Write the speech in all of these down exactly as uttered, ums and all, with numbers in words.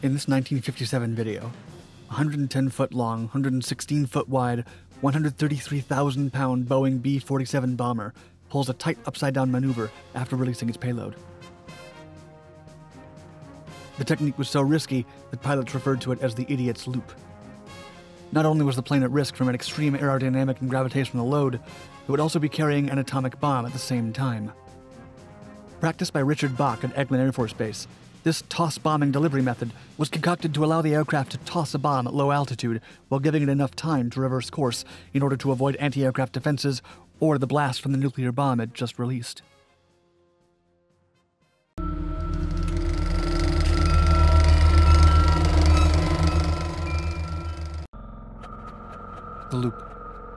In this nineteen fifty-seven video, a one hundred ten foot long, one hundred sixteen foot wide, one hundred thirty-three thousand pound Boeing B forty-seven bomber pulls a tight upside-down maneuver after releasing its payload. The technique was so risky that pilots referred to it as the idiot's loop. Not only was the plane at risk from an extreme aerodynamic and gravitational load, it would also be carrying an atomic bomb at the same time. Practiced by Richard Bach at Eglin Air Force Base, this toss bombing delivery method was concocted to allow the aircraft to toss a bomb at low altitude while giving it enough time to reverse course in order to avoid anti-aircraft defenses or the blast from the nuclear bomb it just released. The loop.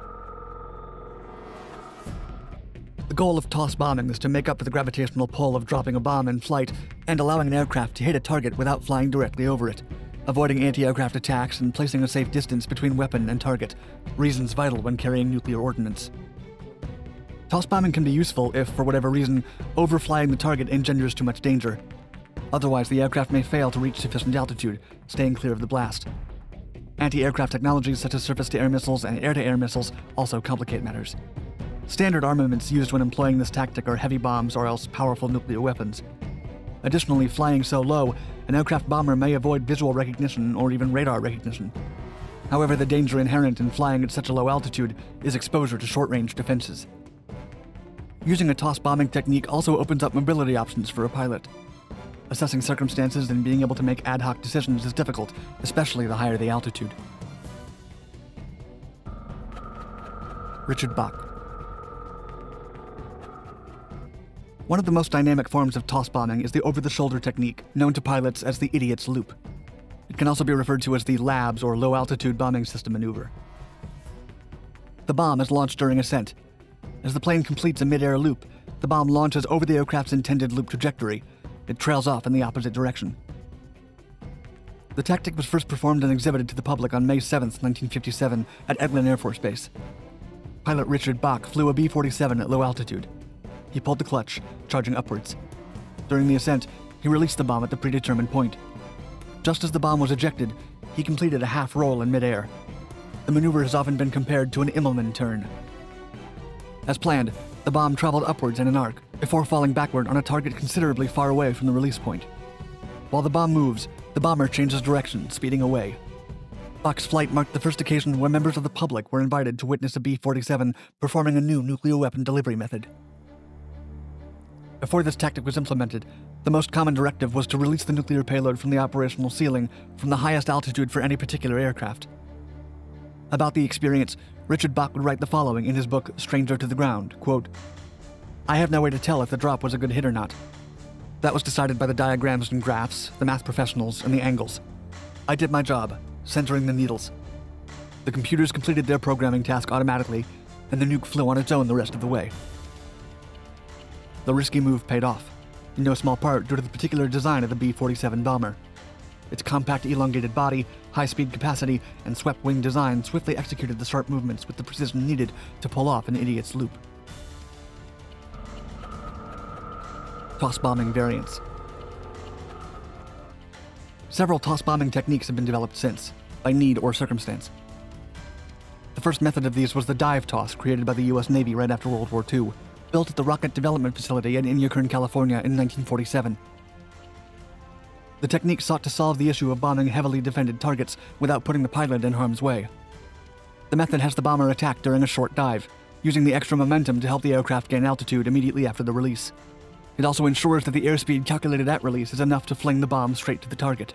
The goal of toss bombing is to make up for the gravitational pull of dropping a bomb in flight and allowing an aircraft to hit a target without flying directly over it, avoiding anti-aircraft attacks and placing a safe distance between weapon and target, reasons vital when carrying nuclear ordnance. Toss bombing can be useful if, for whatever reason, overflying the target engenders too much danger. Otherwise, the aircraft may fail to reach sufficient altitude, staying clear of the blast. Anti-aircraft technologies such as surface-to-air missiles and air-to-air missiles also complicate matters. Standard armaments used when employing this tactic are heavy bombs or else powerful nuclear weapons. Additionally, flying so low, an aircraft bomber may avoid visual recognition or even radar recognition. However, the danger inherent in flying at such a low altitude is exposure to short-range defenses. Using a toss bombing technique also opens up mobility options for a pilot. Assessing circumstances and being able to make ad hoc decisions is difficult, especially the higher the altitude. Richard Bach. One of the most dynamic forms of toss bombing is the over-the-shoulder technique, known to pilots as the idiot's loop. It can also be referred to as the LABS, or low-altitude bombing system maneuver. The bomb is launched during ascent. As the plane completes a mid-air loop, the bomb launches over the aircraft's intended loop trajectory. It trails off in the opposite direction. The tactic was first performed and exhibited to the public on May seventh, nineteen fifty-seven at Eglin Air Force Base. Pilot Richard Bach flew a B forty-seven at low altitude. He pulled the clutch, charging upwards. During the ascent, he released the bomb at the predetermined point. Just as the bomb was ejected, he completed a half roll in midair. The maneuver has often been compared to an Immelman turn. As planned, the bomb traveled upwards in an arc, before falling backward on a target considerably far away from the release point. While the bomb moves, the bomber changes direction, speeding away. Bach's flight marked the first occasion where members of the public were invited to witness a B forty-seven performing a new nuclear weapon delivery method. Before this tactic was implemented, the most common directive was to release the nuclear payload from the operational ceiling from the highest altitude for any particular aircraft. About the experience, Richard Bach would write the following in his book, Stranger to the Ground, quote, "I have no way to tell if the drop was a good hit or not. That was decided by the diagrams and graphs, the math professionals, and the angles. I did my job, centering the needles. The computers completed their programming task automatically, and the nuke flew on its own the rest of the way." The risky move paid off, in no small part due to the particular design of the B forty-seven bomber. Its compact elongated body, high-speed capacity, and swept-wing design swiftly executed the sharp movements with the precision needed to pull off an idiot's loop. Toss bombing variants. Several toss bombing techniques have been developed since, by need or circumstance. The first method of these was the dive toss created by the U S Navy right after World War Two, built at the Rocket Development Facility in Inyokern, California in nineteen forty-seven. The technique sought to solve the issue of bombing heavily defended targets without putting the pilot in harm's way. The method has the bomber attack during a short dive, using the extra momentum to help the aircraft gain altitude immediately after the release. It also ensures that the airspeed calculated at release is enough to fling the bomb straight to the target.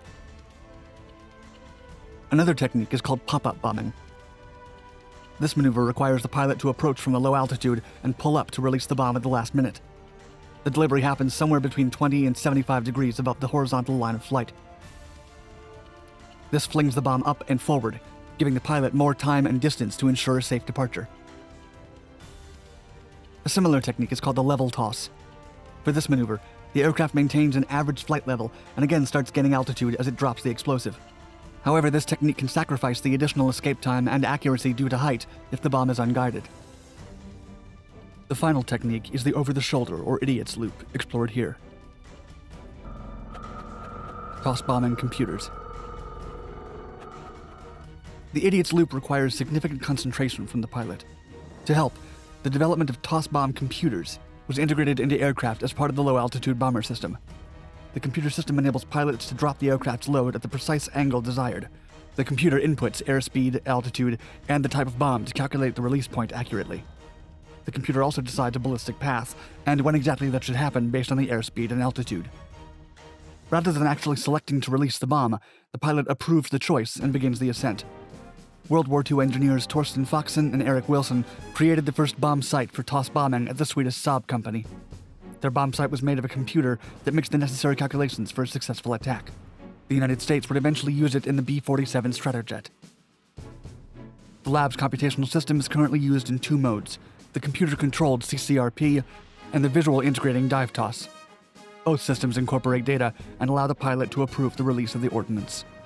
Another technique is called pop-up bombing. This maneuver requires the pilot to approach from a low altitude and pull up to release the bomb at the last minute. The delivery happens somewhere between twenty and seventy-five degrees above the horizontal line of flight. This flings the bomb up and forward, giving the pilot more time and distance to ensure a safe departure. A similar technique is called the level toss. For this maneuver, the aircraft maintains an average flight level and again starts gaining altitude as it drops the explosive. However, this technique can sacrifice the additional escape time and accuracy due to height if the bomb is unguided. The final technique is the over-the-shoulder or idiot's loop, explored here. Toss bombing computers. The idiot's loop requires significant concentration from the pilot. To help, the development of toss bomb computers was integrated into aircraft as part of the low-altitude bomber system. The computer system enables pilots to drop the aircraft's load at the precise angle desired. The computer inputs airspeed, altitude, and the type of bomb to calculate the release point accurately. The computer also decides a ballistic path, and when exactly that should happen based on the airspeed and altitude. Rather than actually selecting to release the bomb, the pilot approves the choice and begins the ascent. World War Two engineers Torsten Foxen and Eric Wilson created the first bomb sight for toss bombing at the Swedish Saab company. Their bomb sight was made of a computer that makes the necessary calculations for a successful attack. The United States would eventually use it in the B forty-seven Stratojet. The lab's computational system is currently used in two modes: the computer-controlled C C R P and the visual integrating dive toss. Both systems incorporate data and allow the pilot to approve the release of the ordnance.